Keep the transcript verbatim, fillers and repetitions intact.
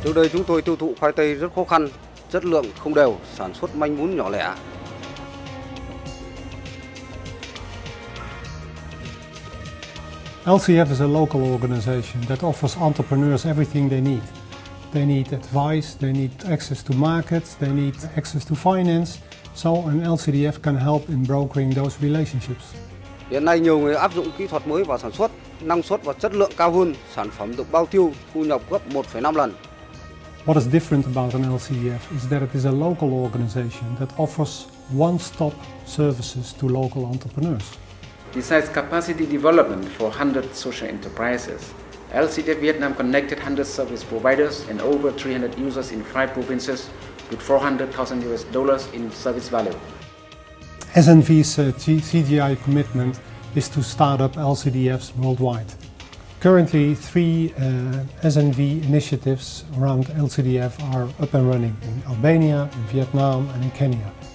Trước đây chúng tôi tiêu thụ khoai tây rất khó khăn, chất lượng không đều, sản xuất manh mún nhỏ lẻ. L C F is a local organization that offers entrepreneurs everything they need. They need advice, they need access to markets, they need access to finance, so an L C D F can help in brokering those relationships. Hiện nay nhiều người áp dụng kỹ thuật mới vào sản xuất, năng suất và chất lượng cao hơn, sản phẩm được bao tiêu, thu nhập gấp một phẩy năm lần. What is different about an L C D F is that it is a local organization that offers one-stop services to local entrepreneurs. Besides capacity development for one hundred social enterprises, L C D F Vietnam connected one hundred service providers and over three hundred users in five provinces with four hundred thousand U S dollars in service value. S N V's uh, C G I commitment is to start up L C D Fs worldwide. Currently, three uh, S N V initiatives around L C D F are up and running in Albania, in Vietnam and in Kenya.